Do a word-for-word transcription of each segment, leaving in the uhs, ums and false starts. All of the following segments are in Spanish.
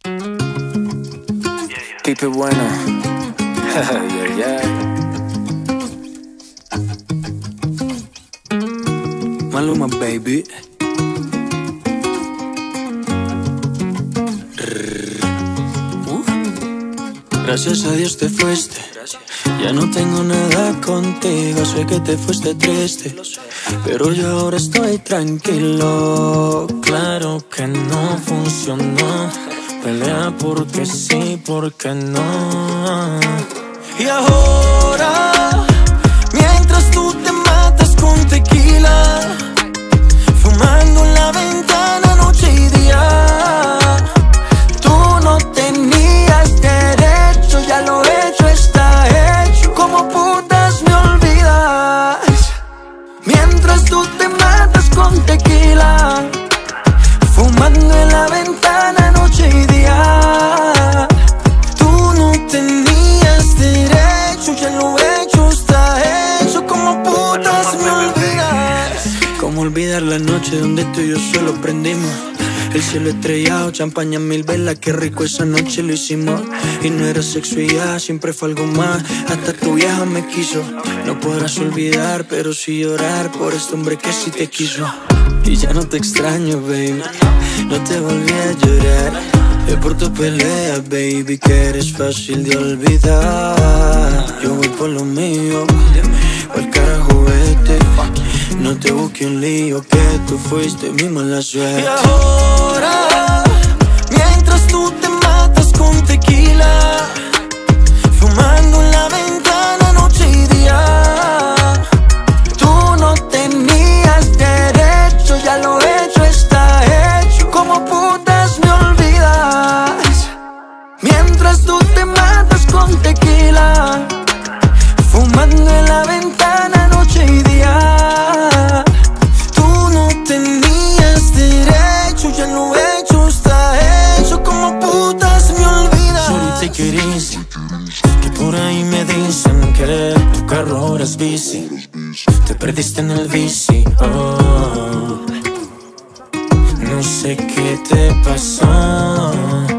Pipe bueno. Yeah, yeah. Maluma, baby. Uh. Gracias a Dios te fuiste. Ya no tengo nada contigo. Sé que te fuiste triste, pero yo ahora estoy tranquilo. Claro que no funcionó. Pelea porque sí, porque no. Y ahora, mientras tú te matas con tequila, fumando en la ventana noche y día, tú no tenías derecho, ya lo hecho está hecho. ¿Cómo putas me olvidas? Mientras tú te matas con tequila, fumando en la ventana noche y día, tú no tenías derecho, ya lo hecho está hecho. ¿Cómo putas me olvidas? ¿Cómo olvidar la noche donde tú y yo solo prendimos? El cielo estrellado, champaña mil velas, qué rico esa noche lo hicimos. Y no era sexo y ya, siempre fue algo más. Hasta tu vieja me quiso. No podrás olvidar, pero sí llorar por este hombre que sí te quiso. Y ya no te extraño, baby, no te volví a llorar. Es por tu pelea, baby, que eres fácil de olvidar. Yo voy por lo mío, pa'l carajo vete. No te busques un lío, que tú fuiste mi mala suerte. Y ahora, mientras tú te matas con tequila, fumando en la ventana noche y día, tú no tenías derecho, ya lo hecho está hecho. ¿Cómo putas me olvidas? Mientras tú te matas con tequila, fumando en la ventana noche y día, tú no tenías derecho, ya lo hecho está hecho. ¿Cómo putas me olvidas? Solo te querís, que por ahí me dicen que tu carro ahora es bici. Te perdiste en el bici, oh. No sé qué te pasó.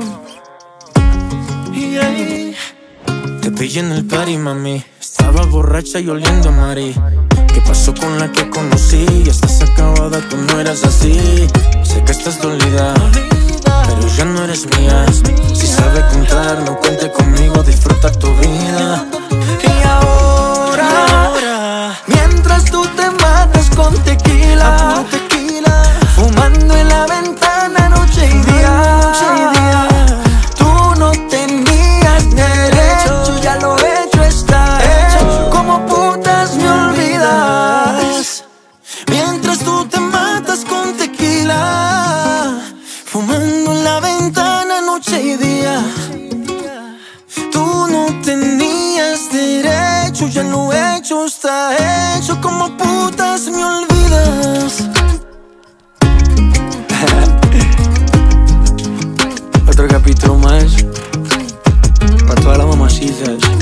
Yeah. Te pillé en el party, mami. Estaba borracha y oliendo a Mari. ¿Qué pasó con la que conocí? Ya estás acabada, tú no eras así. Sé que estás dolida, pero ya no eres mía. Si sabe contar, no cuente conmigo, disfruta tu vida. Y ahora, mientras tú te matas con tequila, fumando en la ventana noche y día, tú no tenías derecho, ya lo hecho está hecho. ¿Cómo putas me olvidas? Mientras tú te matas con tequila, fumando en la ventana noche y día, tú no tenías derecho, ya lo hecho está hecho. ¿Cómo putas me olvidas? Otro capítulo más para todas las mamacitas.